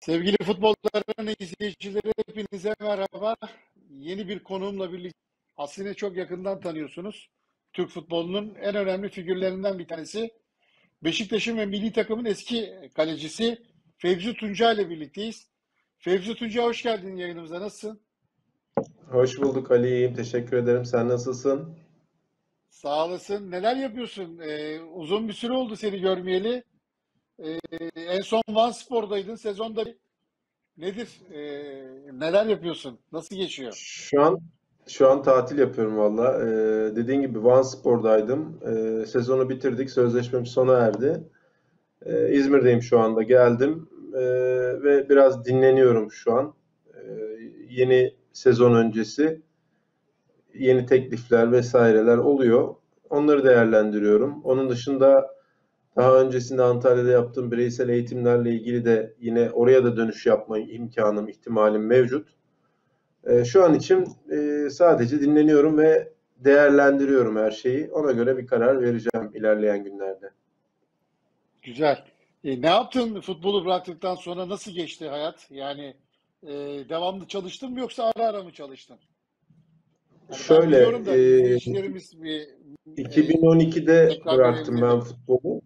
Sevgili futbolların izleyicileri hepinize merhaba. Yeni bir konuğumla birlikte aslında çok yakından tanıyorsunuz. Türk futbolunun en önemli figürlerinden bir tanesi. Beşiktaş'ın ve milli takımın eski kalecisi Fevzi Tunca ile birlikteyiz. Fevzi Tunca hoş geldin yayınımıza. Nasılsın? Hoş bulduk Ali, iyiyim. Teşekkür ederim. Sen nasılsın? Sağ olasın. Neler yapıyorsun? Uzun bir süre oldu seni görmeyeli. En son Vanspor'daydın. Sezonda nedir? Neler yapıyorsun? Nasıl geçiyor? Şu an tatil yapıyorum valla. Dediğin gibi Vanspor'daydım. Sezonu bitirdik. Sözleşmem sona erdi. İzmir'deyim şu anda. Geldim. Ve biraz dinleniyorum şu an. Yeni sezon öncesi yeni teklifler vesaireler oluyor. Onları değerlendiriyorum. Onun dışında daha öncesinde Antalya'da yaptığım bireysel eğitimlerle ilgili de yine oraya da dönüş yapma imkanım, ihtimalim mevcut. Şu an için sadece dinleniyorum ve değerlendiriyorum her şeyi. Ona göre bir karar vereceğim ilerleyen günlerde. Güzel. Ne yaptın futbolu bıraktıktan sonra nasıl geçti hayat? Yani e, devamlı çalıştın mı yoksa ara ara mı çalıştın? Yani ben Şöyle, biliyorum da izleyicilerimiz bir 2012'de tekrar bıraktım ben görebilirler. futbolu.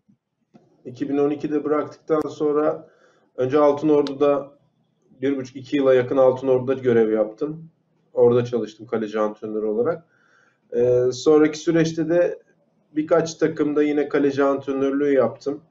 2012'de bıraktıktan sonra önce Altınordu'da 1,5-2 yıla yakın Altınordu'da görev yaptım. Orada çalıştım kaleci antrenörü olarak. Sonraki süreçte de birkaç takımda yine kaleci antrenörlüğü yaptım.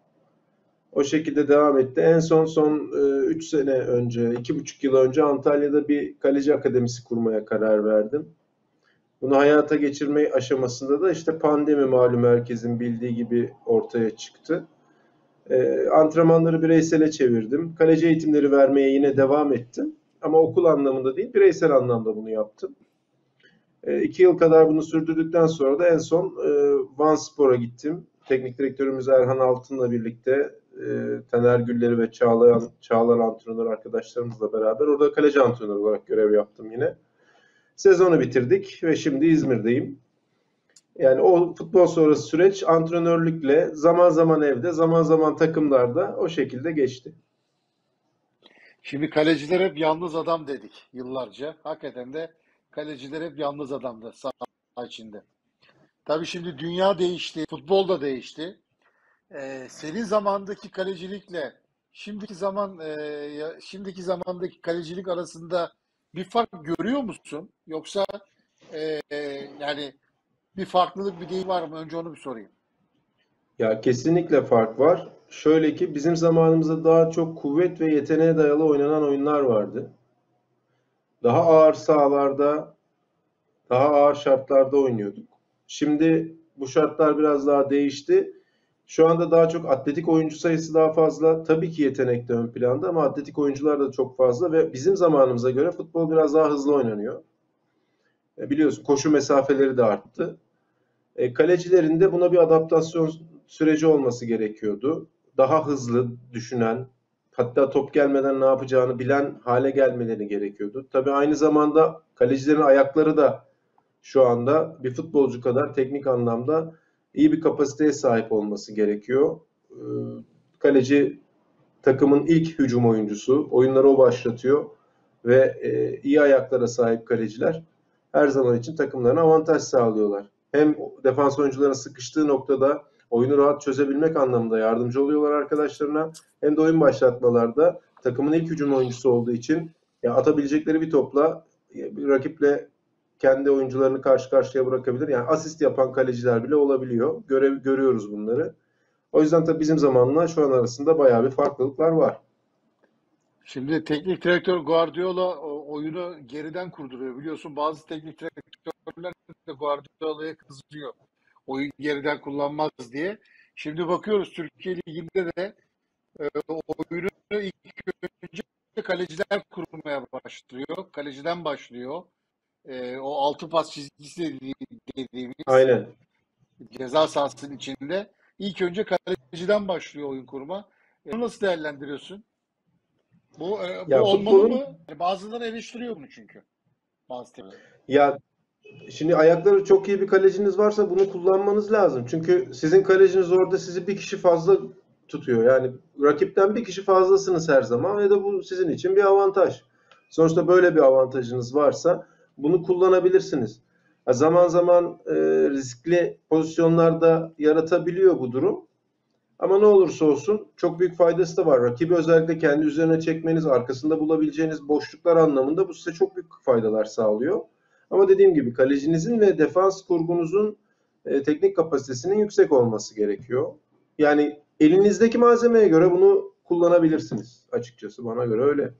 O şekilde devam etti. En son 3 sene önce, 2,5 yıl önce Antalya'da bir kaleci akademisi kurmaya karar verdim. Bunu hayata geçirme aşamasında da işte pandemi malum herkesin bildiği gibi ortaya çıktı. Antrenmanları bireysele çevirdim. Kaleci eğitimleri vermeye yine devam ettim. Ama okul anlamında değil, bireysel anlamda bunu yaptım. 2 yıl kadar bunu sürdürdükten sonra da en son Vanspor'a gittim. Teknik direktörümüz Erhan Altın'la birlikte Taner Gülleri ve Çağlar antrenör arkadaşlarımızla beraber orada kaleci antrenörü olarak görev yaptım yine. Sezonu bitirdik ve şimdi İzmir'deyim. Yani o futbol sonrası süreç antrenörlükle zaman zaman evde, zaman zaman takımlarda o şekilde geçti. Şimdi kaleciler hep yalnız adam dedik yıllarca. Hakikaten de kaleciler hep yalnız adamdı saha içinde. Tabii şimdi dünya değişti, futbol da değişti. Senin zamandaki kalecilikle şimdiki zamandaki kalecilik arasında bir fark görüyor musun? Yoksa e, yani bir farklılık bir değil var mı? Önce onu bir sorayım. Ya kesinlikle fark var. Şöyle ki bizim zamanımızda daha çok kuvvet ve yeteneğe dayalı oynanan oyunlar vardı. Daha ağır sahalarda, daha ağır şartlarda oynuyorduk. Şimdi bu şartlar biraz daha değişti. Şu anda daha çok atletik oyuncu sayısı daha fazla. Tabii ki yetenek de ön planda ama atletik oyuncular da çok fazla ve bizim zamanımıza göre futbol biraz daha hızlı oynanıyor. Biliyorsun koşu mesafeleri de arttı. Kalecilerin de buna bir adaptasyon süreci olması gerekiyordu. Daha hızlı düşünen, hatta top gelmeden ne yapacağını bilen hale gelmeleri gerekiyordu. Tabii aynı zamanda kalecilerin ayakları da şu anda bir futbolcu kadar teknik anlamda iyi bir kapasiteye sahip olması gerekiyor. Ee, Kaleci takımın ilk hücum oyuncusu. Oyunları o başlatıyor ve iyi ayaklara sahip kaleciler her zaman için takımlarına avantaj sağlıyorlar. Hem defans oyuncuların sıkıştığı noktada oyunu rahat çözebilmek anlamında yardımcı oluyorlar arkadaşlarına. Hem de oyun başlatmalarda takımın ilk hücum oyuncusu olduğu için ya atabilecekleri bir topla bir rakiple kendi oyuncularını karşı karşıya bırakabilir. Yani asist yapan kaleciler bile olabiliyor. Görüyoruz bunları. O yüzden tabii bizim zamanla şu an arasında bayağı bir farklılıklar var. Şimdi teknik direktör Guardiola oyunu geriden kurduruyor. Biliyorsun bazı teknik direktörler de Guardiola'ya kızıyor. Oyun geriden kullanmaz diye. Şimdi bakıyoruz Türkiye Ligi'nde de oyunu ilk önce kaleciler kurmaya başlıyor. Kaleciden başlıyor. O altı pas çizgisi dediğimiz Aynen. ceza sahasının içinde ilk önce kaleciden başlıyor oyun kurma. Bunu nasıl değerlendiriyorsun? Bu Ya olmalı futbolun mı? Yani bazıları eleştiriyor bunu çünkü. Bazı terimleri. ya şimdi ayakları çok iyi bir kaleciniz varsa bunu kullanmanız lazım. Çünkü sizin kaleciniz orada sizi bir kişi fazla tutuyor. Yani rakipten bir kişi fazlasınız her zaman ve de bu sizin için bir avantaj. Sonuçta böyle bir avantajınız varsa bunu kullanabilirsiniz. Zaman zaman riskli pozisyonlarda yaratabiliyor bu durum. Ama ne olursa olsun çok büyük faydası da var. Rakibi özellikle kendi üzerine çekmeniz, arkasında bulabileceğiniz boşluklar anlamında bu size çok büyük faydalar sağlıyor. Ama dediğim gibi kalecinizin ve defans kurgunuzun teknik kapasitesinin yüksek olması gerekiyor. Yani elinizdeki malzemeye göre bunu kullanabilirsiniz. Açıkçası bana göre öyle.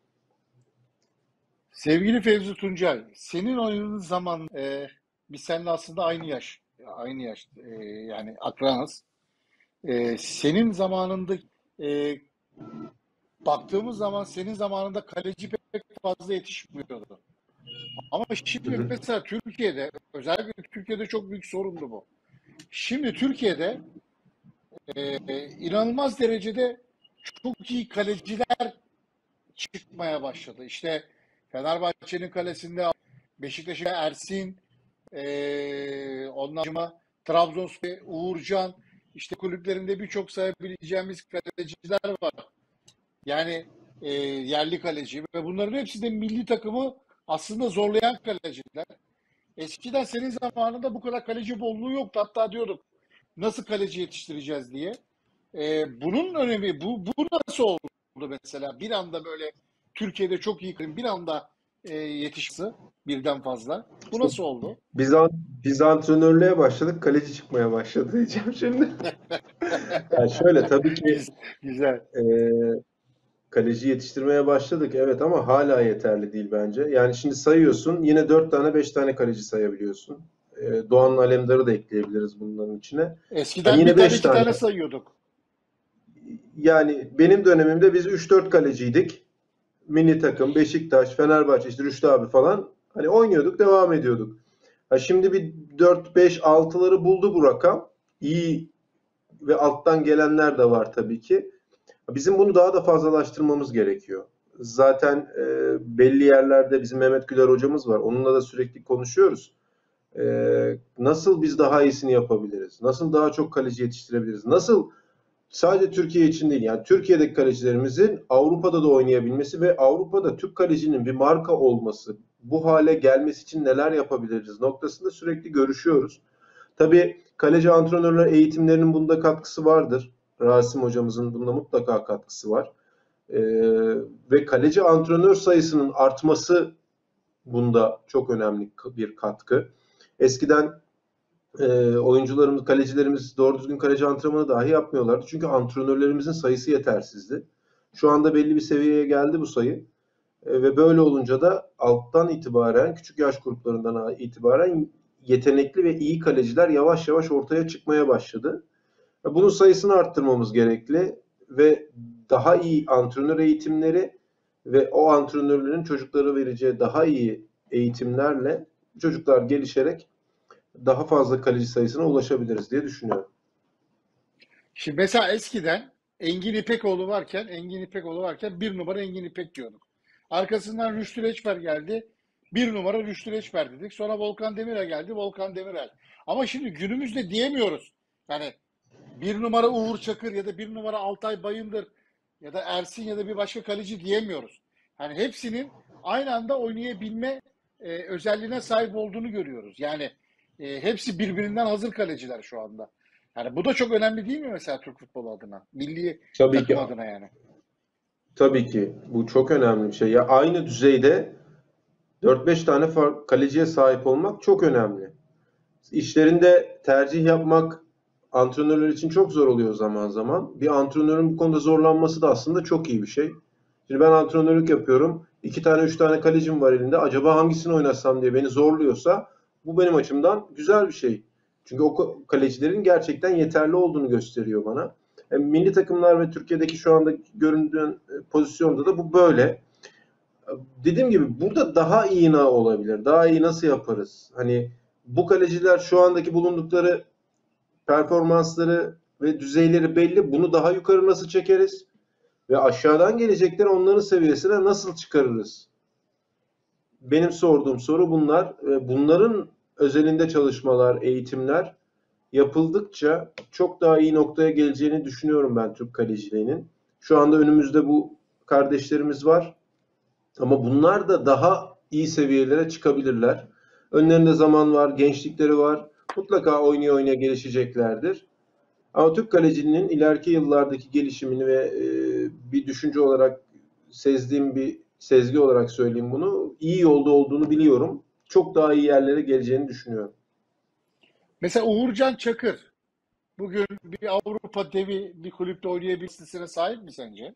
Sevgili Fevzi Tuncay, senin oynadığın zaman biz seninle aslında aynı yaş yani akranız. Senin zamanında e, baktığımız zaman senin zamanında kaleci pek fazla yetişmiyordu. Ama Hı şimdi hı. mesela Türkiye'de, özellikle Türkiye'de çok büyük sorundu bu. Şimdi Türkiye'de inanılmaz derecede çok iyi kaleciler çıkmaya başladı. İşte Fenerbahçe'nin kalesinde Beşiktaş'ın Ersin, ondan sonra Trabzonspor Uğurcan, işte kulüplerinde birçok sayabileceğimiz kaleciler var. Yani yerli kaleci ve bunların hepsi de milli takımı aslında zorlayan kaleciler. Eskiden senin zamanında bu kadar kaleci bolluğu yoktu. Hatta diyorduk nasıl kaleci yetiştireceğiz diye. Bunun önemi, bu nasıl oldu mesela? Bir anda böyle Türkiye'de çok iyi bir anda yetişmesi birden fazla. Bu İşte nasıl oldu? biz, biz antrenörlüğe başladık, kaleci çıkmaya başladı diyeceğim şimdi. Yani şöyle tabii ki Güzel. e, kaleci yetiştirmeye başladık evet ama hala yeterli değil bence. Yani şimdi sayıyorsun yine 4 tane 5 tane kaleci sayabiliyorsun. Doğan Alemdar'ı da ekleyebiliriz bunların içine. Hani Eskiden bir yine tane 5 iki tane. tane sayıyorduk. Yani benim dönemimde biz 3-4 kaleciydik. Milli takım, Beşiktaş, Fenerbahçe, işte Rüştü abi falan. Hani oynuyorduk, devam ediyorduk. Ha şimdi bir 4-5-6'ları buldu bu rakam. İyi ve alttan gelenler de var tabii ki. Bizim bunu daha da fazlalaştırmamız gerekiyor. Zaten belli yerlerde bizim Mehmet Güler hocamız var. Onunla da sürekli konuşuyoruz. Nasıl biz daha iyisini yapabiliriz? Nasıl daha çok kaleci yetiştirebiliriz? Nasıl sadece Türkiye için değil, yani Türkiye'deki kalecilerimizin Avrupa'da da oynayabilmesi ve Avrupa'da Türk kalecinin bir marka olması, bu hale gelmesi için neler yapabiliriz noktasında sürekli görüşüyoruz. Tabii kaleci antrenörler eğitimlerinin bunda katkısı vardır. Rasim hocamızın bunda mutlaka katkısı var. Ee, ve kaleci antrenör sayısının artması bunda çok önemli bir katkı. Eskiden oyuncularımız, kalecilerimiz doğru düzgün kaleci antrenmanı dahi yapmıyorlardı. Çünkü antrenörlerimizin sayısı yetersizdi. Şu anda belli bir seviyeye geldi bu sayı. Ve böyle olunca da alttan itibaren, küçük yaş gruplarından itibaren yetenekli ve iyi kaleciler yavaş yavaş ortaya çıkmaya başladı. Bunun sayısını arttırmamız gerekli ve daha iyi antrenör eğitimleri ve o antrenörlerin çocuklara vereceği daha iyi eğitimlerle çocuklar gelişerek daha fazla kaleci sayısına ulaşabiliriz diye düşünüyorum. Şimdi mesela eskiden Engin İpekoğlu varken bir numara Engin İpek diyorduk. Arkasından Rüştü Reçber geldi. Bir numara Rüştü Reçber dedik. Sonra Volkan Demirel geldi. Volkan Demirel. Ama şimdi günümüzde diyemiyoruz. Yani bir numara Uğur Çakır ya da bir numara Altay Bayındır ya da Ersin ya da bir başka kaleci diyemiyoruz. Yani hepsinin aynı anda oynayabilme özelliğine sahip olduğunu görüyoruz. Yani hepsi birbirinden hazır kaleciler şu anda. Yani bu da çok önemli değil mi mesela Türk futbolu adına? Milli Tabii ki, takım adına yani. tabii ki bu çok önemli bir şey. Ya aynı düzeyde 4-5 tane kaleciye sahip olmak çok önemli. İşlerinde tercih yapmak antrenörler için çok zor oluyor zaman zaman. Bir antrenörün bu konuda zorlanması da aslında çok iyi bir şey. Şimdi ben antrenörlük yapıyorum. 2 tane 3 tane kalecim var elinde. Acaba hangisini oynatsam diye beni zorluyorsa bu benim açımdan güzel bir şey. Çünkü o kalecilerin gerçekten yeterli olduğunu gösteriyor bana. Milli takımlar ve Türkiye'deki şu anda göründüğün pozisyonda da bu böyle. Dediğim gibi burada daha iyi ne olabilir? Daha iyi nasıl yaparız? Hani bu kaleciler şu andaki bulundukları performansları ve düzeyleri belli. Bunu daha yukarı nasıl çekeriz? Ve aşağıdan gelecekleri onların seviyesine nasıl çıkarırız? Benim sorduğum soru bunlar. Bunların özelinde çalışmalar, eğitimler yapıldıkça çok daha iyi noktaya geleceğini düşünüyorum ben Türk kaleciliğinin. Şu anda önümüzde bu kardeşlerimiz var ama bunlar da daha iyi seviyelere çıkabilirler. Önlerinde zaman var, gençlikleri var. Mutlaka oynaya oynaya gelişeceklerdir. Ama Türk kaleciliğinin ileriki yıllardaki gelişimini ve bir düşünce olarak sezdiğim bir sezgi olarak söyleyeyim bunu. İyi yolda olduğunu biliyorum. Çok daha iyi yerlere geleceğini düşünüyorum. Mesela Uğurcan Çakır bugün bir Avrupa devi bir kulüpte oynayabilmesine sahip mi sence?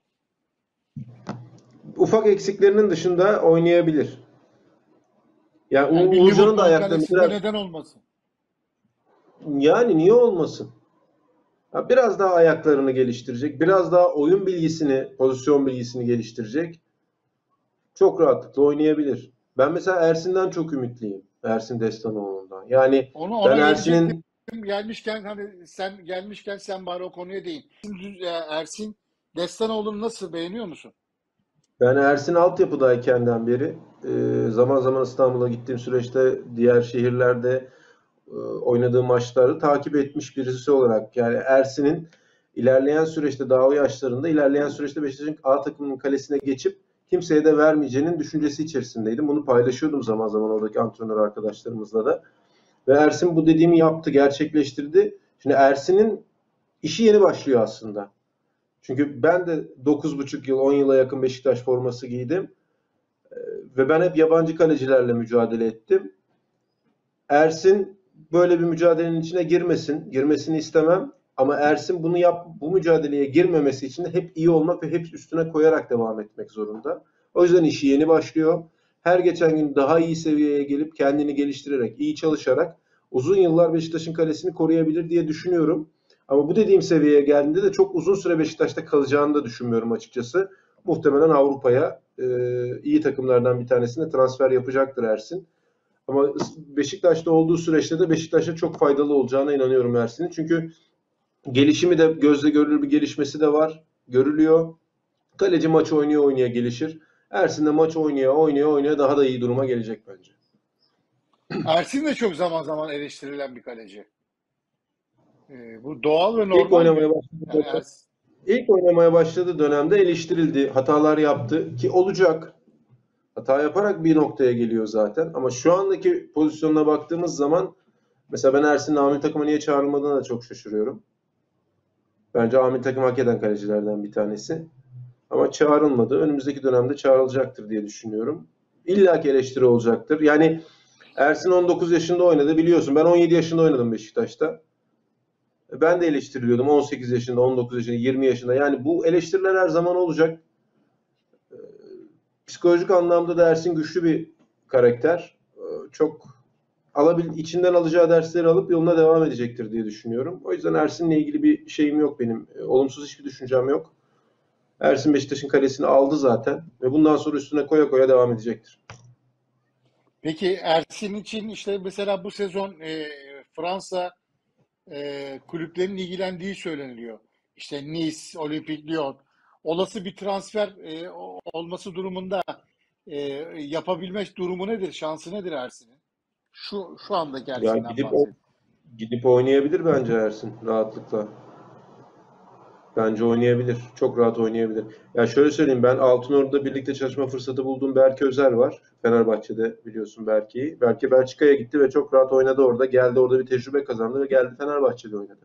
Ufak eksiklerinin dışında oynayabilir. Yani Yani bir Uğurcan'ın da Liverpool'un ayaklarını kalesinde biraz, neden olmasın? yani niye olmasın? Ya biraz daha ayaklarını geliştirecek, biraz daha oyun bilgisini, pozisyon bilgisini geliştirecek. Çok rahatlıkla oynayabilir. Ben mesela Ersin'den çok ümitliyim. Ersin Destanoğlu'ndan. Yani ben Ona gelecektim. Ersin'in Gelmişken hani sen gelmişken sen bari o konuya değin. Ersin Destanoğlu'nu nasıl beğeniyor musun? Ben Ersin altyapıdayken beri zaman zaman İstanbul'a gittiğim süreçte diğer şehirlerde oynadığı maçları takip etmiş birisi olarak yani Ersin'in ilerleyen süreçte daha o yaşlarında ilerleyen süreçte Beşiktaş'ın A takımının kalesine geçip kimseye de vermeyeceğinin düşüncesi içerisindeydim. Bunu paylaşıyordum zaman zaman oradaki antrenör arkadaşlarımızla da. Ve Ersin bu dediğimi yaptı, gerçekleştirdi. Şimdi Ersin'in işi yeni başlıyor aslında. Çünkü ben de 9,5 yıl, 10 yıla yakın Beşiktaş forması giydim. Ve ben hep yabancı kalecilerle mücadele ettim. Ersin böyle bir mücadelenin içine girmesin. Girmesini istemem. Ama Ersin bu mücadeleye girmemesi için de hep iyi olmak ve hep üstüne koyarak devam etmek zorunda. O yüzden işi yeni başlıyor. Her geçen gün daha iyi seviyeye gelip kendini geliştirerek, iyi çalışarak uzun yıllar Beşiktaş'ın kalesini koruyabilir diye düşünüyorum. Ama bu dediğim seviyeye geldiğinde de çok uzun süre Beşiktaş'ta kalacağını da düşünmüyorum açıkçası. Muhtemelen Avrupa'ya iyi takımlardan bir tanesine transfer yapacaktır Ersin. Ama Beşiktaş'ta olduğu süreçte de Beşiktaş'a çok faydalı olacağına inanıyorum Ersin'in. Çünkü gelişimi de gözle görülür bir gelişmesi de var. Görülüyor. Kaleci maç oynuyor oynaya gelişir. Ersin de maç oynaya daha da iyi duruma gelecek bence. Ersin de çok zaman zaman eleştirilen bir kaleci. Bu doğal ve İlk normal oynamaya bir yani başladı. İlk oynamaya başladığı dönemde eleştirildi. Hatalar yaptı ki olacak. Hata yaparak bir noktaya geliyor zaten. Ama şu andaki pozisyonuna baktığımız zaman mesela ben Ersin'in amil takıma niye çağrılmadığına da çok şaşırıyorum. Bence amil takım hak eden kalecilerden bir tanesi. Ama çağrılmadı. Önümüzdeki dönemde çağrılacaktır diye düşünüyorum. İlla ki eleştiri olacaktır. Yani Ersin 19 yaşında oynadı biliyorsun. Ben 17 yaşında oynadım Beşiktaş'ta. Ben de eleştiriliyordum 18 yaşında, 19 yaşında, 20 yaşında. Yani bu eleştiriler her zaman olacak. Psikolojik anlamda da Ersin güçlü bir karakter. Çok içinden alacağı dersleri alıp yoluna devam edecektir diye düşünüyorum. O yüzden Ersin'le ilgili bir şeyim yok benim. Olumsuz hiçbir düşüncem yok. Ersin Beşiktaş'ın kalesini aldı zaten ve bundan sonra üstüne koya koya devam edecektir. Peki Ersin için işte mesela bu sezon Fransa kulüplerin ilgilendiği söyleniliyor. İşte Nice, Olympique Lyon. Olası bir transfer olması durumunda e, yapabilme durumu nedir? Şansı nedir Ersin'in? Şu andaki Ya Ersin'den bahset. gidip oynayabilir bence Ersin rahatlıkla. Bence oynayabilir. Çok rahat oynayabilir. Ya şöyle söyleyeyim ben Altınordu'da birlikte çalışma fırsatı bulduğum Berke Özer var. Fenerbahçe'de biliyorsun Berke'yi. Berke Belçika'ya gitti ve çok rahat oynadı orada. Geldi orada bir tecrübe kazandı ve geldi Fenerbahçe'de oynadı.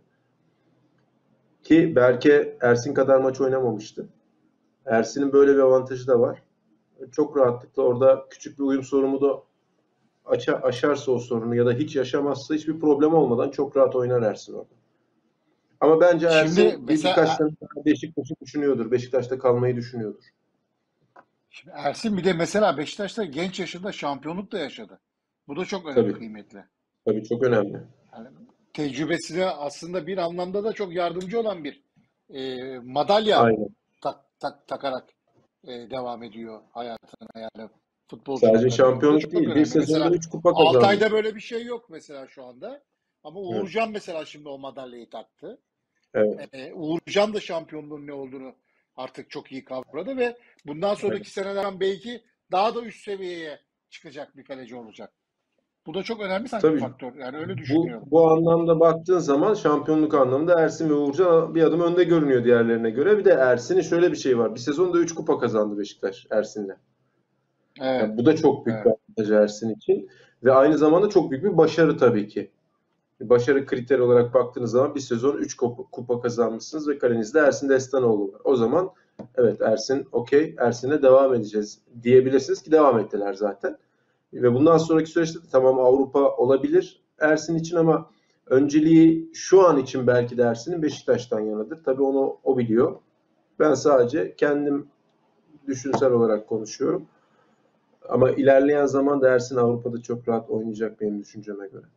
Ki Berke Ersin kadar maç oynamamıştı. Ersin'in böyle bir avantajı da var. Çok rahatlıkla orada küçük bir uyum sorunu da aşarsa o sorunu ya da hiç yaşamazsa hiçbir problem olmadan çok rahat oynar Ersin orada. Ama bence Şimdi Ersin birkaç mesela sene daha Beşiktaş'ı düşünüyordur. Beşiktaş'ta kalmayı düşünüyordur. şimdi Ersin bir de mesela Beşiktaş'ta genç yaşında şampiyonluk da yaşadı. Bu da çok Tabii. kıymetli. Tabii çok önemli. Yani tecrübesi de aslında bir anlamda da çok yardımcı olan bir madalya Aynen. takarak devam ediyor hayatına yani futbolculuk Sadece kariyerine. Bu da şampiyonluk çok değil. Bir önemli. sezonda Mesela 3 kupa kazandı. Altay'da böyle bir şey yok mesela şu anda. Ama Evet. Uğurcan mesela şimdi o madalyayı taktı. Evet. Uğurcan da şampiyonluğun ne olduğunu artık çok iyi kavradı ve bundan Aynen. sonraki senelerden belki daha da üst seviyeye çıkacak bir kaleci olacak. Bu da çok önemli sanki Tabii faktör. Yani öyle bu, düşünüyorum. bu anlamda baktığın zaman şampiyonluk anlamında Ersin ve Uğurcan bir adım önde görünüyor diğerlerine göre. Bir de Ersin'in şöyle bir şey var. Bir sezonda 3 kupa kazandı Beşiktaş Ersin'le. Yani Evet, bu da çok büyük bir evet. avantaj Ersin için. Ve aynı zamanda çok büyük bir başarı tabii ki. Başarı kriteri olarak baktığınız zaman bir sezon 3 kupa kazanmışsınız ve kalenizde Ersin Destanoğlu var. O zaman evet Ersin okey, Ersin'e devam edeceğiz diyebilirsiniz ki devam ettiler zaten. Ve bundan sonraki süreçte de tamam Avrupa olabilir Ersin için ama önceliği şu an için belki de Ersin'in Beşiktaş'tan yanıdır. Tabii onu o biliyor. Ben sadece kendim düşünsel olarak konuşuyorum. Ama ilerleyen zaman da Ersin Avrupa'da çok rahat oynayacak benim düşünceme göre.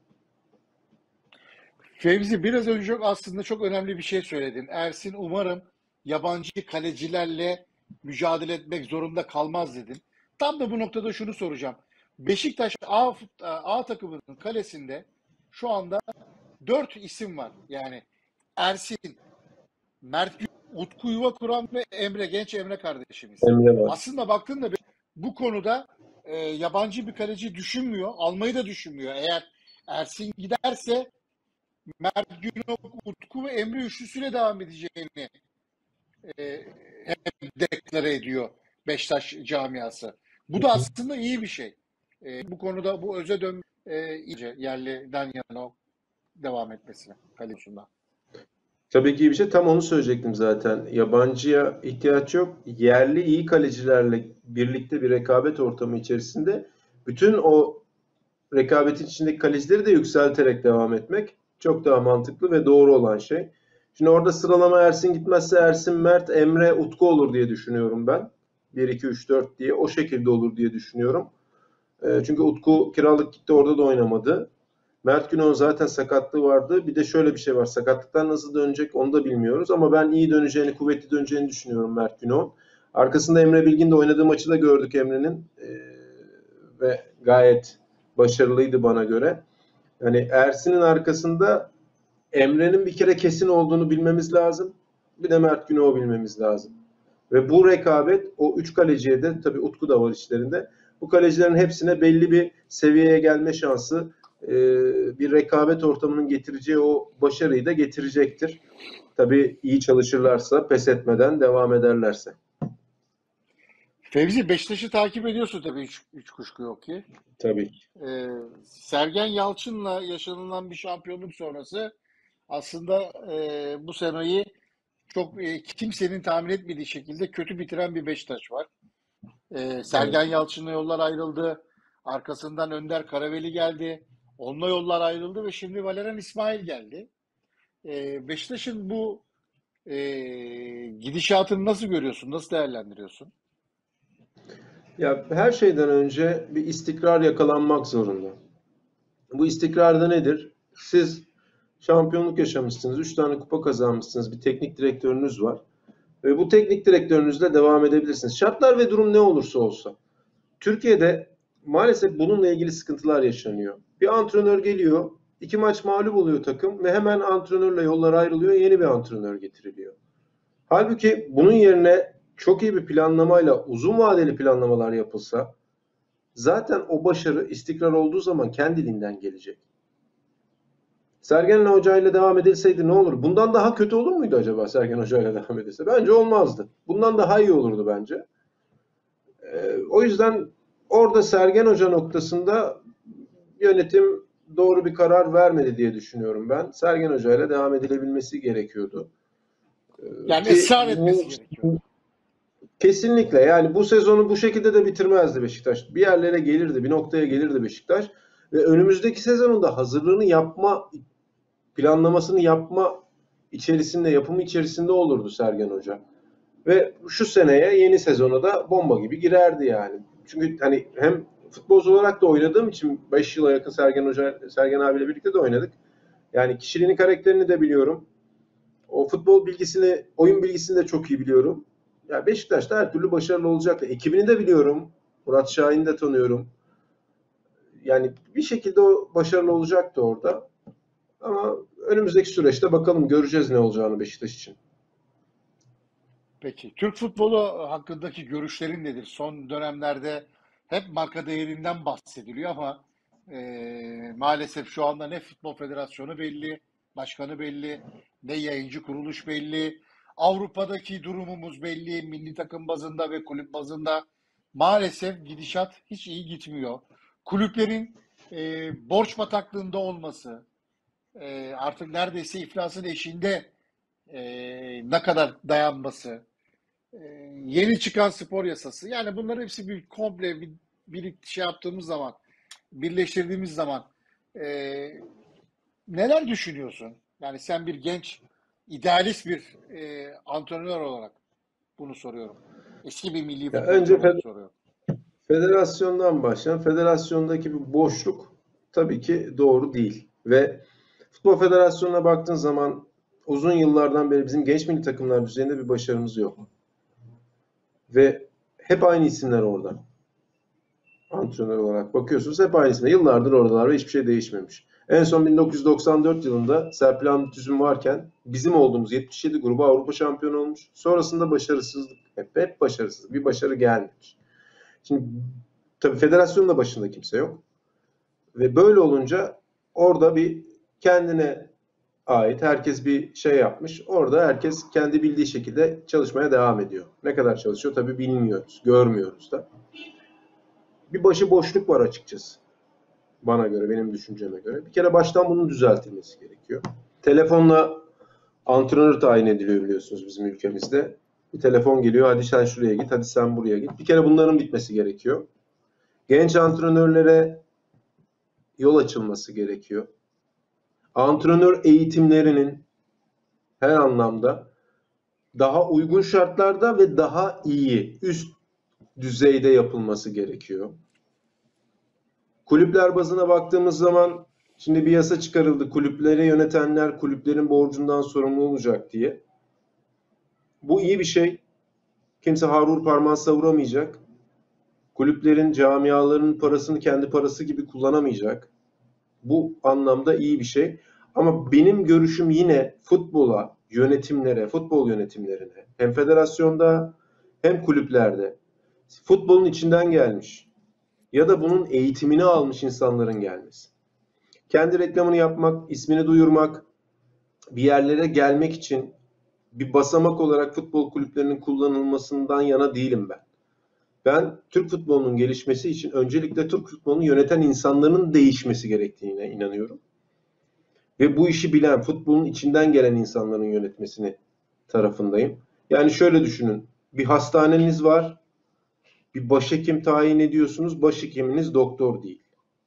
Fevzi biraz önce aslında çok önemli bir şey söyledin. Ersin umarım yabancı kalecilerle mücadele etmek zorunda kalmaz dedin. Tam da bu noktada şunu soracağım. Beşiktaş A takımının kalesinde şu anda 4 isim var. Yani Ersin, Mert Gün, Utku Yuvakuran ve Emre, genç Emre kardeşimiz. Emre var. Aslında baktığında bu konuda yabancı bir kaleci düşünmüyor. Almayı da düşünmüyor. Eğer Ersin giderse Mert Günok, Utku ve Emre üçlüsüyle devam edeceğini e, hep deklare ediyor Beşiktaş camiası. Bu da aslında iyi bir şey. Bu konuda bu öze dön iyice yerliden yana devam etmesine konusunda. Tabii ki iyi bir şey. Tam onu söyleyecektim zaten. Yabancıya ihtiyaç yok. Yerli iyi kalecilerle birlikte bir rekabet ortamı içerisinde bütün o rekabetin içindeki kalecileri de yükselterek devam etmek çok daha mantıklı ve doğru olan şey. Şimdi orada sıralama Ersin gitmezse Ersin, Mert, Emre, Utku olur diye düşünüyorum ben. 1, 2, 3, 4 diye o şekilde olur diye düşünüyorum. Çünkü Utku kiralık gitti orada da oynamadı. Mert Günok'un zaten sakatlığı vardı. Bir de şöyle bir şey var. Sakatlıktan nasıl dönecek onu da bilmiyoruz. Ama ben iyi döneceğini, kuvvetli döneceğini düşünüyorum Mert Günok'un. Arkasında Emre Bilgin de oynadığı maçı da gördük Emre'nin. Ve gayet başarılıydı bana göre. Yani Ersin'in arkasında Emre'nin bir kere kesin olduğunu bilmemiz lazım. Bir de Mert Günok'u bilmemiz lazım. Ve bu rekabet o 3 kaleciye de tabii Utku da var işlerinde. Bu kalecilerin hepsine belli bir seviyeye gelme şansı bir rekabet ortamının getireceği o başarıyı da getirecektir. Tabii iyi çalışırlarsa, pes etmeden devam ederlerse. Fevzi, Beşiktaş'ı takip ediyorsun tabii, hiç kuşku yok ki. Tabii. Sergen Yalçın'la yaşanılan bir şampiyonluk sonrası aslında bu seneyi çok kimsenin tahmin etmediği şekilde kötü bitiren bir Beşiktaş var. Evet. Sergen Yalçın'la yollar ayrıldı. Arkasından Önder Karaveli geldi. Onunla yollar ayrıldı ve şimdi Valerian İsmail geldi. Beşiktaş'ın bu gidişatını nasıl görüyorsun? Nasıl değerlendiriyorsun? Ya her şeyden önce bir istikrar yakalanmak zorunda. Bu istikrar da nedir? Siz şampiyonluk yaşamışsınız, 3 tane kupa kazanmışsınız, bir teknik direktörünüz var. Ve bu teknik direktörünüzle devam edebilirsiniz. Şartlar ve durum ne olursa olsa. Türkiye'de maalesef bununla ilgili sıkıntılar yaşanıyor. Bir antrenör geliyor, 2 maç mağlup oluyor takım ve hemen antrenörle yollar ayrılıyor, yeni bir antrenör getiriliyor. Halbuki bunun yerine çok iyi bir planlamayla uzun vadeli planlamalar yapılsa zaten o başarı istikrar olduğu zaman kendiliğinden gelecek. Sergen Hoca ile devam edilseydi ne olur? Bundan daha kötü olur muydu acaba Sergen Hoca ile devam edilse? Bence olmazdı. Bundan daha iyi olurdu bence. O yüzden orada Sergen Hoca noktasında yönetim doğru bir karar vermedi diye düşünüyorum ben. Sergen Hoca ile devam edilebilmesi gerekiyordu. Yani Ki ısrar etmesi bu gerekiyordu. kesinlikle yani bu sezonu bu şekilde de bitirmezdi Beşiktaş. Bir yerlere gelirdi, bir noktaya gelirdi Beşiktaş ve önümüzdeki sezonun da hazırlığını yapma, planlamasını yapma içerisinde, yapımı içerisinde olurdu Sergen Hoca. Ve şu seneye yeni sezona da bomba gibi girerdi yani. Çünkü hani hem futbolcu olarak da oynadığım için 5 yıla yakın Sergen abiyle birlikte de oynadık. Yani kişiliğini, karakterini de biliyorum. O futbol bilgisini, oyun bilgisini de çok iyi biliyorum. Ya Beşiktaş'ta her türlü başarılı olacaktı. Ekibini de biliyorum. Murat Şahin'i de tanıyorum. Yani bir şekilde o başarılı olacaktı orada. Ama önümüzdeki süreçte bakalım göreceğiz ne olacağını Beşiktaş için. Peki, Türk futbolu hakkındaki görüşlerin nedir? Son dönemlerde hep marka değerinden bahsediliyor ama Maalesef şu anda ne Futbol Federasyonu belli, başkanı belli, ne yayıncı kuruluş belli. Avrupa'daki durumumuz belli, milli takım bazında ve kulüp bazında. Maalesef gidişat hiç iyi gitmiyor. Kulüplerin borç bataklığında olması, artık neredeyse iflasın eşiğinde ne kadar dayanması, e, yeni çıkan spor yasası. Yani bunların hepsi bir komple bir şey yaptığımız zaman, birleştirdiğimiz zaman e, neler düşünüyorsun? Yani sen bir genç, idealist bir antrenör olarak bunu soruyorum. Eski bir milli Ya futbolcu önce olarak soruyorum. federasyondan başlayan, federasyondaki bir boşluk tabii ki doğru değil. Ve Futbol Federasyonu'na baktığın zaman uzun yıllardan beri bizim genç milli takımlar düzeyinde bir başarımız yok. Ve hep aynı isimler orada. Antrenör olarak bakıyorsunuz hep aynı isimler. Yıllardır oradalar ve hiçbir şey değişmemiş. En son 1994 yılında Serpil Hamdi Tüzün varken bizim olduğumuz 77 grubu Avrupa şampiyonu olmuş. Sonrasında başarısızlık. Hep başarısız. Bir başarı gelmemiş. Şimdi tabii federasyonun da başında kimse yok. Ve böyle olunca orada bir kendine ait herkes bir şey yapmış. Orada herkes kendi bildiği şekilde çalışmaya devam ediyor. Ne kadar çalışıyor tabii bilmiyoruz. Görmüyoruz da. Bir başıboşluk var açıkçası. Bana göre, benim düşünceme göre. Bir kere baştan bunun düzeltilmesi gerekiyor. Telefonla antrenör tayin ediliyor biliyorsunuz bizim ülkemizde. Bir telefon geliyor, hadi sen şuraya git, hadi sen buraya git. Bir kere bunların bitmesi gerekiyor. Genç antrenörlere yol açılması gerekiyor. Antrenör eğitimlerinin her anlamda daha uygun şartlarda ve daha iyi, üst düzeyde yapılması gerekiyor. Kulüpler bazına baktığımız zaman şimdi bir yasa çıkarıldı. Kulüpleri yönetenler kulüplerin borcundan sorumlu olacak diye. Bu iyi bir şey. Kimse harur parmağı savuramayacak. Kulüplerin, camiaların parasını kendi parası gibi kullanamayacak. Bu anlamda iyi bir şey. Ama benim görüşüm yine futbola, yönetimlere, futbol yönetimlerine, hem federasyonda hem kulüplerde futbolun içinden gelmiş ya da bunun eğitimini almış insanların gelmesi. Kendi reklamını yapmak, ismini duyurmak, bir yerlere gelmek için bir basamak olarak futbol kulüplerinin kullanılmasından yana değilim ben. Ben Türk futbolunun gelişmesi için öncelikle Türk futbolunu yöneten insanların değişmesi gerektiğine inanıyorum. Ve bu işi bilen, futbolun içinden gelen insanların yönetmesini tarafındayım. Yani şöyle düşünün. Bir hastaneniz var. Bir başhekim tayin ediyorsunuz. Başhekiminiz doktor değil.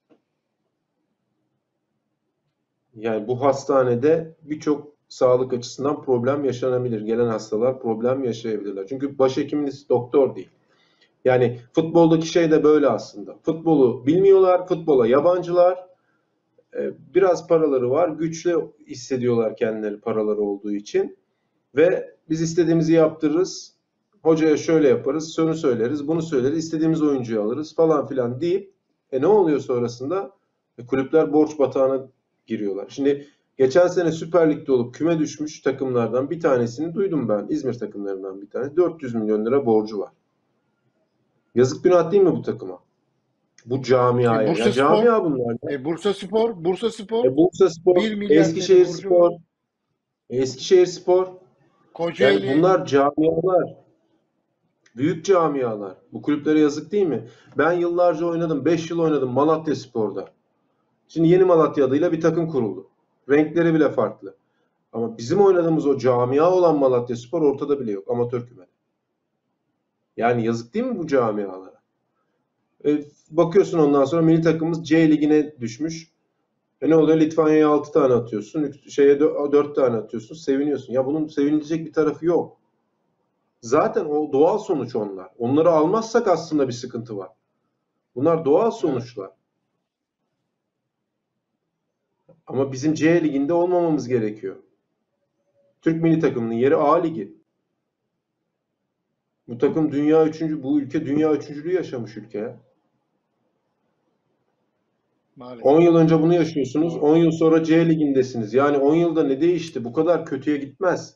Yani bu hastanede birçok sağlık açısından problem yaşanabilir. Gelen hastalar problem yaşayabilirler. Çünkü başhekiminiz doktor değil. Yani futboldaki şey de böyle aslında. Futbolu bilmiyorlar, futbola yabancılar. Biraz paraları var, güçlü hissediyorlar kendileri paraları olduğu için. Ve biz istediğimizi yaptırırız. Hocaya şöyle yaparız, şunu söyleriz, bunu söyleriz, istediğimiz oyuncuyu alırız falan filan deyip ne oluyor sonrasında? Kulüpler borç batağına giriyorlar. Şimdi geçen sene Süper Lig'de olup küme düşmüş takımlardan bir tanesini duydum ben. İzmir takımlarından bir tanesi. 400 milyon lira borcu var. Yazık günah değil mi bu takıma? Bu camiaya. Ya Bursaspor, camia bunlar. Bursaspor Bursaspor, 1 milyar TL borcu var. Eskişehirspor, Eskişehirspor. Yani Kocaeli, bunlar camialar. Büyük camialar. Bu kulüplere yazık değil mi? Ben yıllarca oynadım. 5 yıl oynadım Malatyaspor'da. Şimdi Yeni Malatya adıyla bir takım kuruldu. Renkleri bile farklı. Ama bizim oynadığımız o camia olan Malatyaspor ortada bile yok. Amatör kümede. Yani yazık değil mi bu camialara? Bakıyorsun ondan sonra milli takımımız C ligine düşmüş. Ne oluyor? Litvanya'ya 6 tane atıyorsun. Şeye 4 tane atıyorsun. Seviniyorsun. Ya bunun sevinilecek bir tarafı yok. Zaten o doğal sonuç onlar. Onları almazsak aslında bir sıkıntı var. Bunlar doğal evet, sonuçlar. Ama bizim C liginde olmamamız gerekiyor. Türk milli takımının yeri A ligi. Bu takım dünya üçüncü, bu ülke dünya üçüncülüğü yaşamış ülke. 10 maalesef. yıl önce bunu yaşıyorsunuz, Doğru. 10 yıl sonra C ligindesiniz. Yani 10 yılda ne değişti? Bu kadar kötüye gitmez.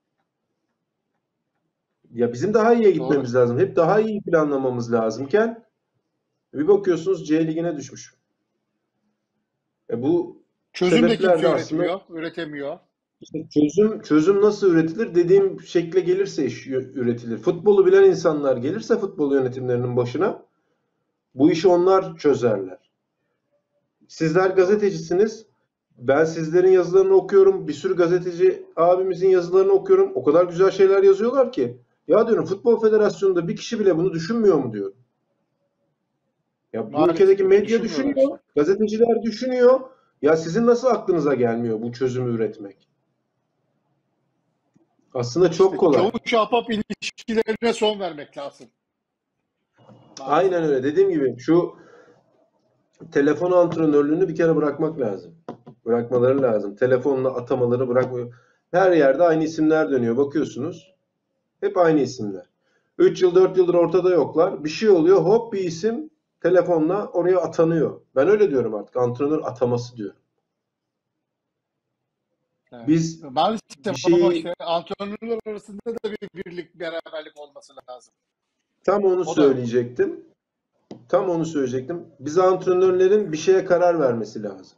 Ya bizim daha iyiye Doğru. gitmemiz lazım. Hep daha iyi planlamamız lazımken bir bakıyorsunuz C ligine düşmüş. Bu Çözüm de sebepler kimse de aslında üretmiyor, üretemiyor. işte çözüm nasıl üretilir? Dediğim şekle gelirse iş üretilir. Futbolu bilen insanlar gelirse futbol yönetimlerinin başına bu işi onlar çözerler. Sizler Doğru. gazetecisiniz. Ben sizlerin yazılarını okuyorum. Bir sürü gazeteci abimizin yazılarını okuyorum. O kadar güzel şeyler yazıyorlar ki. Ya diyorum Futbol Federasyonu'nda bir kişi bile bunu düşünmüyor mu diyorum. Ya bu ülkedeki Maalesef medya düşünmüyorlar düşünüyor, işte. gazeteciler düşünüyor. Ya sizin nasıl aklınıza gelmiyor bu çözümü üretmek? Aslında çok İşte kolay. çavuş ahbap ilişkilerine son vermek lazım. Aynen Maalesef. öyle. Dediğim gibi şu telefon antrenörlüğünü bir kere bırakmak lazım. Bırakmaları lazım. Telefonla atamaları bırakmıyor. Her yerde aynı isimler dönüyor. Bakıyorsunuz. Hep aynı isimler. 3 yıl 4 yıldır ortada yoklar. Bir şey oluyor. Hop bir isim telefonla oraya atanıyor. Ben öyle diyorum artık. Antrenör ataması diyorum. Evet. Biz bir Maalesef ama şeyi işte antrenörler arasında da bir birlik, beraberlik olması lazım. tam onu O da yok. söyleyecektim. Tam onu söyleyecektim. Biz antrenörlerin bir şeye karar vermesi lazım.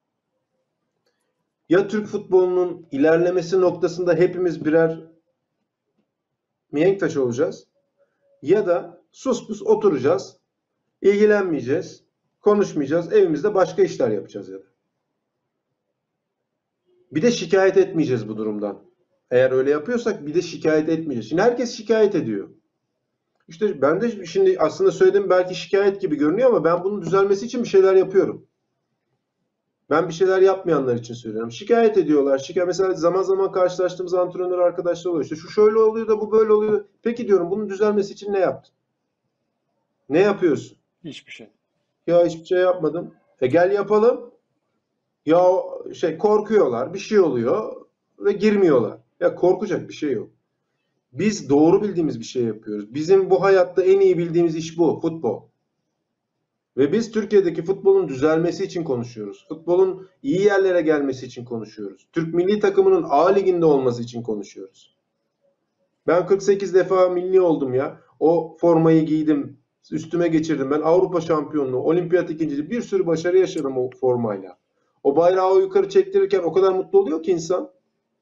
Ya Türk futbolunun ilerlemesi noktasında hepimiz birer mihenk taşı olacağız. Ya da sus pus oturacağız, ilgilenmeyeceğiz, konuşmayacağız, evimizde başka işler yapacağız ya da. Bir de şikayet etmeyeceğiz bu durumdan. Eğer öyle yapıyorsak bir de şikayet etmeyeceğiz. Şimdi herkes şikayet ediyor. İşte ben de şimdi aslında söylediğim belki şikayet gibi görünüyor ama ben bunun düzelmesi için bir şeyler yapıyorum. Ben bir şeyler yapmayanlar için söylüyorum. Şikayet ediyorlar. Mesela zaman zaman karşılaştığımız antrenör arkadaşlar oluyor. İşte şu şöyle oluyor da bu böyle oluyor. Peki diyorum bunun düzelmesi için ne yaptın? Ne yapıyorsun? Hiçbir şey. Ya hiçbir şey yapmadım. Gel yapalım. Ya korkuyorlar. Bir şey oluyor ve girmiyorlar. Ya korkacak bir şey yok. Biz doğru bildiğimiz bir şey yapıyoruz. Bizim bu hayatta en iyi bildiğimiz iş bu. Futbol. Ve biz Türkiye'deki futbolun düzelmesi için konuşuyoruz. Futbolun iyi yerlere gelmesi için konuşuyoruz. Türk milli takımının A liginde olması için konuşuyoruz. Ben 48 defa milli oldum ya. O formayı giydim, üstüme geçirdim. Ben Avrupa şampiyonluğu, olimpiyat ikinciliği bir sürü başarı yaşadım o formayla. O bayrağı yukarı çektirirken o kadar mutlu oluyor ki insan.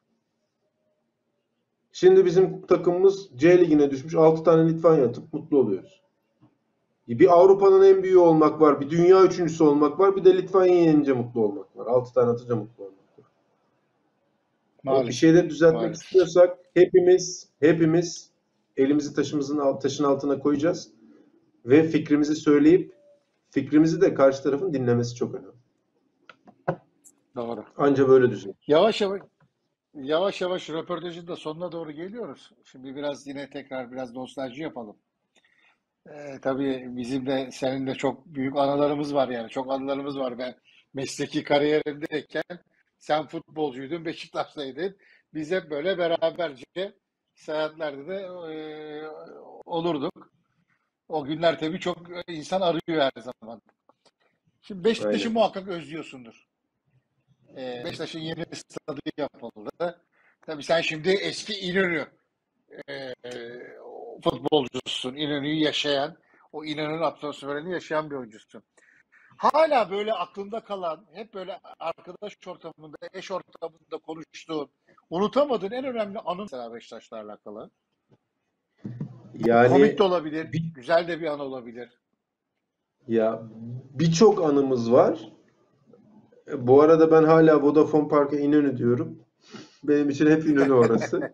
Şimdi bizim takımımız C ligine düşmüş. 6 tane Litvanya atıp mutlu oluyoruz. Bir Avrupa'nın en büyüğü olmak var. Bir dünya üçüncüsü olmak var. Bir de Litvanya'yı yenince mutlu olmak var. 6 tane atınca mutlu olmak var. Ama bir Maalesef. şeyleri düzeltmek Maalesef. istiyorsak hepimiz elimizi taşın altına koyacağız. Ve fikrimizi söyleyip fikrimizi de karşı tarafın dinlemesi çok önemli. Doğru. Anca böyle düzelir. Yavaş yavaş yavaş yavaş röportajın da sonuna doğru geliyoruz. Şimdi biraz yine tekrar biraz nostalji yapalım. Tabii bizim de senin de çok büyük anılarımız var yani. Çok anılarımız var. Ben mesleki kariyerimdeyken sen futbolcuydun, Beşiktaş'taydın. Biz hep böyle beraberce seyahatlerde de olurduk. O günler tabii çok insan arıyor her zaman. Şimdi Beşiktaş'ı Aynen. muhakkak özlüyorsundur. Beşiktaş'ın yeni stadı yapıldı. Tabii sen şimdi eski İnönü e, futbolcusun. İnönü'yü yaşayan, o İnönü'nün atmosferini yaşayan bir oyuncusun. Hala böyle aklında kalan, hep böyle arkadaş ortamında, eş ortamında konuştuğun, unutamadığın en önemli anın mesela Beşiktaş'la alakalı. Bu komik Yani de olabilir, bir, güzel de bir an olabilir. ya birçok anımız var. Bu arada ben hala Vodafone Park'a İnönü diyorum. Benim için hep İnönü orası.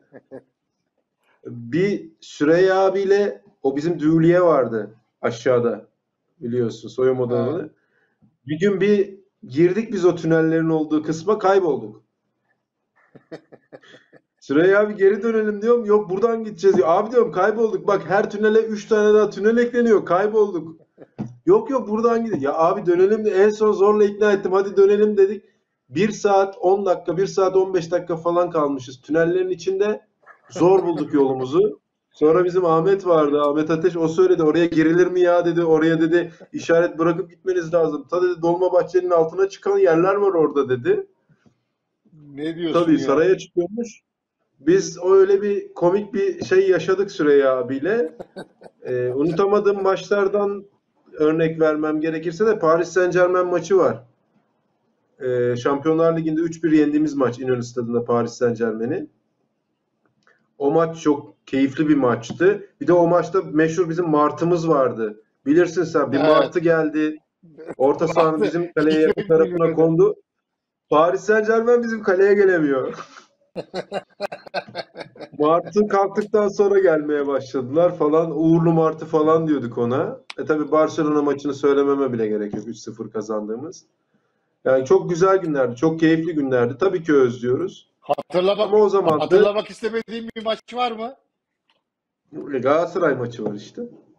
Bir Süreyya abiyle o bizim Düğüliye vardı aşağıda biliyorsun soyunma Ha, odaları. Bir gün bir girdik biz o tünellerin olduğu kısma kaybolduk. Süreyya abi geri dönelim diyorum. Yok buradan gideceğiz diyor. Abi diyorum kaybolduk. Bak her tünele 3 tane daha tünel ekleniyor. Kaybolduk. Yok yok buradan gidelim. Ya abi dönelim de en son zorla ikna ettim. Hadi dönelim dedik. 1 saat 10 dakika, 1 saat 15 dakika falan kalmışız. Tünellerin içinde zor bulduk yolumuzu. Sonra bizim Ahmet vardı. Ahmet Ateş o söyledi. Oraya girilir mi ya dedi. Oraya dedi işaret bırakıp gitmeniz lazım. Ta dedi Dolmabahçe'nin altına çıkan yerler var orada dedi. ne diyorsun Tabii ya? saraya çıkıyormuş. Biz öyle bir komik bir şey yaşadık Süreyya abiyle. Unutamadığım maçlardan örnek vermem gerekirse de Paris Saint-Germain maçı var. Şampiyonlar Ligi'nde 3-1 yendiğimiz maç İnönü Stadı'nda Paris Saint-Germain'i. O maç çok keyifli bir maçtı. Bir de o maçta meşhur bizim martımız vardı. Bilirsin sen, bir Evet. martı geldi. Orta sahanın Martı bizim kaleye yakın gitmek tarafına bilmedi. kondu. Paris Saint-Germain bizim kaleye gelemiyor. Martı kalktıktan sonra gelmeye başladılar falan. Uğurlu Martı falan diyorduk ona. Tabii Barcelona maçını söylememe bile gerek yok. 3-0 kazandığımız. Yani çok güzel günlerdi. Çok keyifli günlerdi. Tabii ki özlüyoruz. Ama o zaman da Hatırlamak istemediğim bir maç var mı? Galatasaray maçı var işte.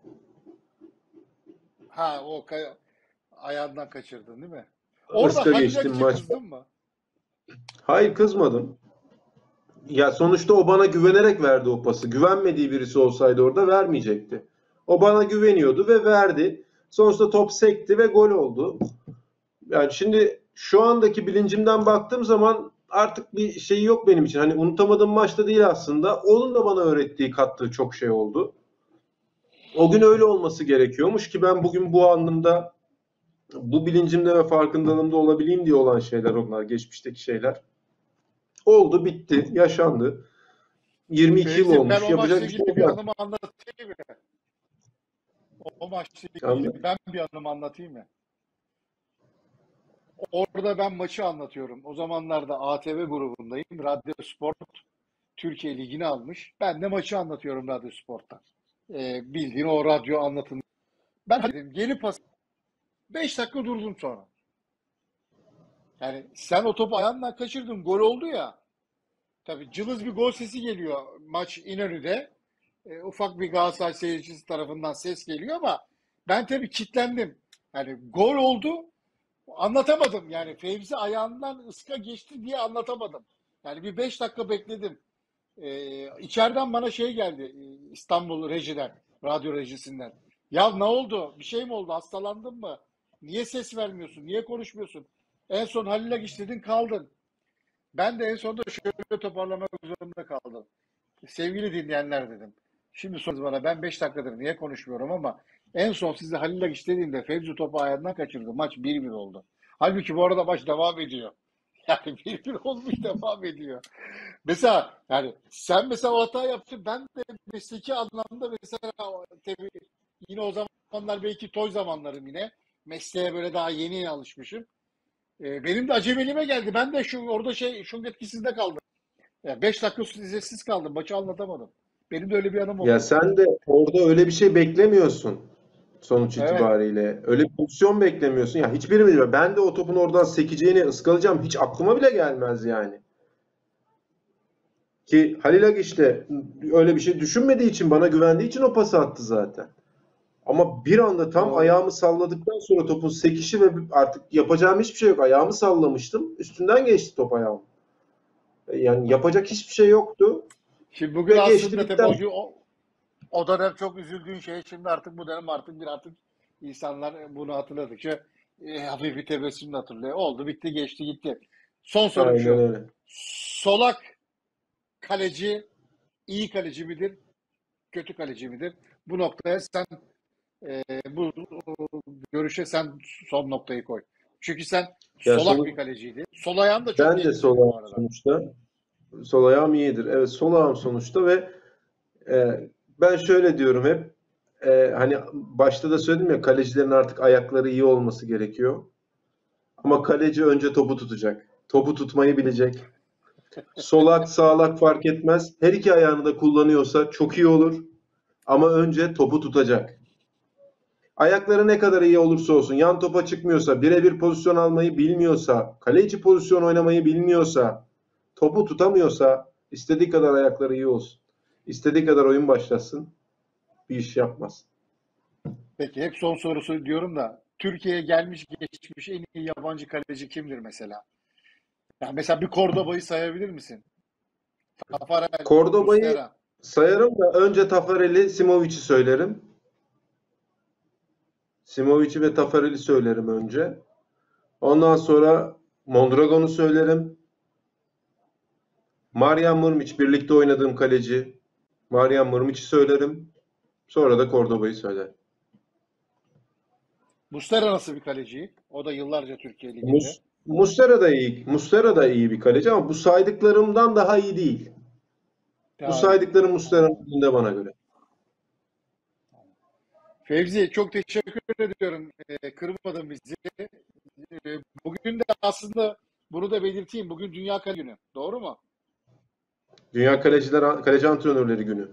Ha, ayağından kaçırdın değil mi? Orada Iska Halil geçtim Agic'e maç. kızdın mı? Hayır, kızmadım. Ya sonuçta o bana güvenerek verdi o pası. Güvenmediği birisi olsaydı orada vermeyecekti. O bana güveniyordu ve verdi. Sonuçta top sekti ve gol oldu. Yani şimdi şu andaki bilincimden baktığım zaman artık bir şey yok benim için. Hani unutamadığım maçta değil aslında. Onun da bana öğrettiği, kattığı çok şey oldu. O gün öyle olması gerekiyormuş ki ben bugün bu anlamda, bu bilincimde ve farkındalığımda olabileyim diye olan şeyler onlar. Geçmişteki şeyler. Oldu, bitti, yaşandı. 22 yıl Fevzi, ben olmuş. o Yapacak maçla bir şey ilgili bir yok. anımı anlatayım mı? O maçla ilgili Anladım. ben bir anımı anlatayım mı? Orada ben maçı anlatıyorum. O zamanlarda ATV grubundayım. Radyo Sport Türkiye Ligi'ni almış. Ben de maçı anlatıyorum Radyo Sport'tan. Bildiğin o radyo anlatım. Ben dedim geri pas. 5 dakika durdum sonra. Yani sen o topu ayağından kaçırdın. Gol oldu ya. Tabii cılız bir gol sesi geliyor maç İnönü'de. Ufak bir Galatasaray seyircisi tarafından ses geliyor ama ben tabii kilitlendim. Yani gol oldu. Anlatamadım yani Fevzi ayağından ıska geçti diye anlatamadım. Yani bir 5 dakika bekledim. İçeriden bana şey geldi İstanbul rejiden, radyo rejisinden. Ya ne oldu? Bir şey mi oldu? Hastalandın mı? Niye ses vermiyorsun? Niye konuşmuyorsun? En son Halil Agiç dedin kaldın. Ben de en sonunda şöyle toparlamak zorunda kaldım. Sevgili dinleyenler dedim. Şimdi sorunuz bana ben 5 dakikadır niye konuşmuyorum ama en son size Halil Agiç dediğimde Fevzi topu ayağından kaçırdı. Maç 1-1 oldu. Halbuki bu arada maç devam ediyor. Yani 1-1 olmuş devam ediyor. Mesela yani sen mesela o hata yaptın. Ben de mesleki anlamda mesela tabii yine o zamanlar belki toy zamanlarım yine. Mesleğe böyle daha yeni alışmışım. Benim de acemiliğime geldi. Ben de orada şunun etkisinde kaldım. Yani 5 dakika sessiz kaldım. Maçı anlatamadım. Benim de öyle bir anım Ya oldu. sen de orada öyle bir şey beklemiyorsun sonuç Evet. itibariyle. Öyle bir pozisyon beklemiyorsun. Ya hiçbirimiz gibi. Ben de o topun oradan sekeceğini, ıskalayacağım hiç aklıma bile gelmez yani. Ki Halil Agich de öyle bir şey düşünmediği için, bana güvendiği için o pası attı zaten. Ama bir anda tam Doğru. ayağımı salladıktan sonra topun sekişi ve artık yapacağım hiçbir şey yok. Ayağımı sallamıştım. Üstünden geçti top ayağım. Yani yapacak hiçbir şey yoktu. Şimdi bugün Ve geçti aslında bitti. tabii o dönem çok üzüldüğün şey şimdi artık bu dönem artık insanlar bunu hatırladıkça hafif bir tebessümle hatırlıyor. Oldu bitti geçti gitti. Son sorum Aynen şu. öyle. Solak kaleci iyi kaleci midir? Kötü kaleci midir? Bu noktaya sen bu görüşe sen son noktayı koy. Çünkü sen Ya solak sonuç, bir kaleciydin. Sol ayağın da çok ben de iyidir sol senin ayağım bu arada. sonuçta. Sol ayağım iyidir. Evet, sol ayağım sonuçta ve ben şöyle diyorum hep, hani başta da söyledim ya, kalecilerin artık ayakları iyi olması gerekiyor. Ama kaleci önce topu tutacak. Topu tutmayı bilecek. Solak, sağlak fark etmez. Her iki ayağını da kullanıyorsa çok iyi olur. Ama önce topu tutacak. Ayakları ne kadar iyi olursa olsun, yan topa çıkmıyorsa, birebir pozisyon almayı bilmiyorsa, kaleci pozisyon oynamayı bilmiyorsa, topu tutamıyorsa, istediği kadar ayakları iyi olsun. İstediği kadar oyun başlasın, bir iş yapmaz. Peki hep son sorusu diyorum da Türkiye'ye gelmiş geçmiş en iyi yabancı kaleci kimdir mesela? Yani mesela bir Cordoba'yı sayabilir misin? Tafarel, Cordoba'yı Muslera. sayarım da önce Tafarel'i, Simovic'i söylerim. Simovic'i ve Tafarel'i söylerim önce. Ondan sonra Mondragon'u söylerim. Marian Mırmiç, birlikte oynadığım kaleci. Marian Mırmiç'i söylerim. Sonra da Cordoba'yı söylerim. Muslera nasıl bir kaleci? O da yıllarca Türkiye Mus, Ligi'nde. Muslera da iyi. Muslera da iyi bir kaleci ama bu saydıklarımdan daha iyi değil. Bu Daha iyi değil. saydıklarım Muslera'nın önünde bana göre. Fevzi, çok teşekkür ediyorum. Kırmadın bizi. Bugün de aslında bunu da belirteyim. Bugün Dünya Kaleci Günü. Doğru mu? Dünya Kaleci Antrenörleri Günü.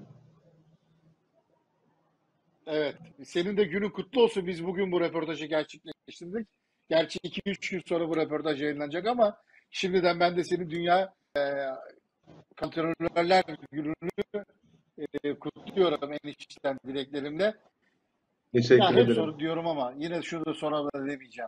Evet. Senin de günün kutlu olsun. Biz bugün bu röportajı gerçekleştirdik. Gerçi 2-3 gün sonra bu röportaj yayınlanacak ama şimdiden ben de senin Dünya Antrenörler Günü'nü kutluyorum en içten dileklerimle. Ya Teşekkür hep ederim. soru diyorum ama yine şunu da demeyeceğim.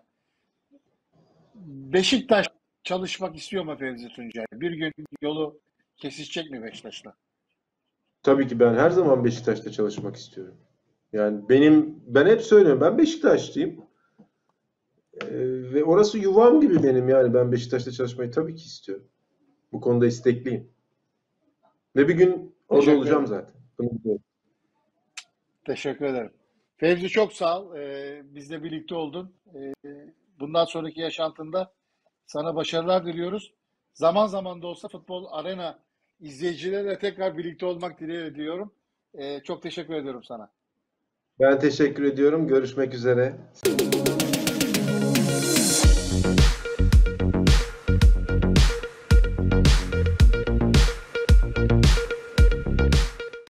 Beşiktaş çalışmak istiyor mu Fevzi Tuncay? Bir gün yolu kesişecek mi Beşiktaş'la? Tabii ki ben her zaman Beşiktaş'ta çalışmak istiyorum. Yani ben hep söylüyorum, ben Beşiktaşlıyım. Ve orası yuvam gibi benim, yani ben Beşiktaş'ta çalışmayı tabii ki istiyorum. Bu konuda istekliyim. Ve bir gün orada Teşekkür olacağım ederim. zaten. Bunu biliyorum. Teşekkür ederim. Fevzi çok sağ ol. Bizle birlikte oldun. Bundan sonraki yaşantında sana başarılar diliyoruz. Zaman zaman da olsa Futbol Arena izleyicilerle tekrar birlikte olmak dileğiyle diyorum. Çok teşekkür ediyorum sana. Ben teşekkür ediyorum. Görüşmek üzere.